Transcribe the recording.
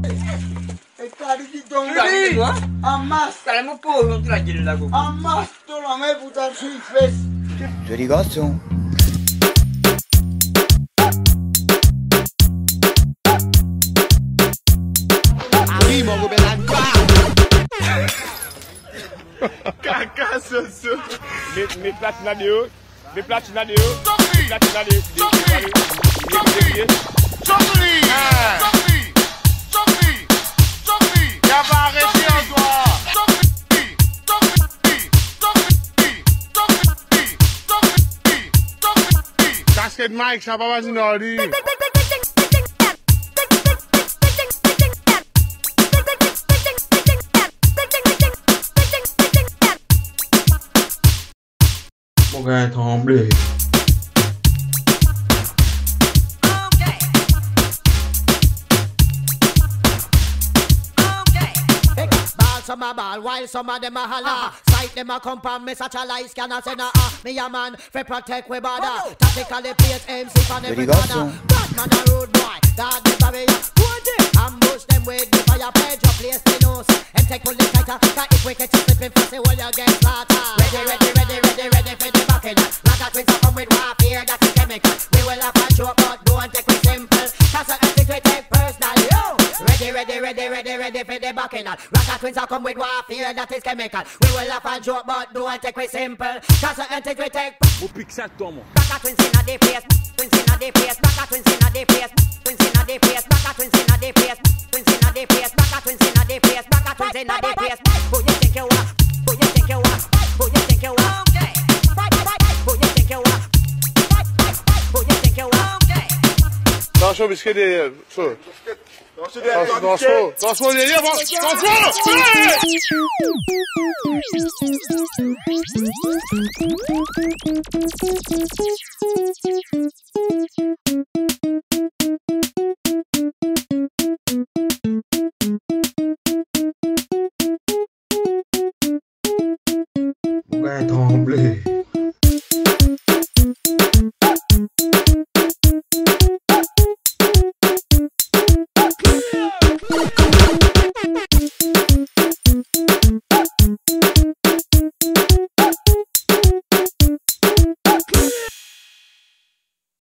E carichi ton Lì! ammazza, Saremo poi non te la chiedi la coca. ammazzo la me puttana sui festi. Je rigosto? Primo come lanciato! Cacca, Mes platina de haut, mes platina de haut, mes platina de Y'a pas arrêté en toi! Casquette Mike, ça va pas vas-y non lui. Mon gars est tremblé. Some a ball, while some of them a holla. Sight them a come from me such a light scanner. Say nah, me a man, fi protect we border. Tactically place MC on every corner. Bad man a road boy, that the barrier. Hold it, ambush them with the fire. Pledge your place, they know so. And take pull it tighter. Cause if we catch you slipping fast, well you get slaughtered. Ready for the back end. Like a twins a come with warfare, that's a chemical. We will have a show, but don't take it simple. Cause I think we take personal, yo. Ready for the back end. Rocket twins a come with warfare, that is chemical. We will laugh and joke, but don't take it simple. Cause I think we take. Vou pixar toma. Rocket twins inna the face, twins inna the face, rocket twins inna the face, twins inna the face, rocket twins inna the face, twins inna the face, rocket twins inna the face, rocket twins inna the face. Who you think you are? Who you think you are? Who you think you are? Okay. Who you think you are? Who you think you are? Okay. Attention, biscuit des feux. Attention, délire, Mon gars est tremblé.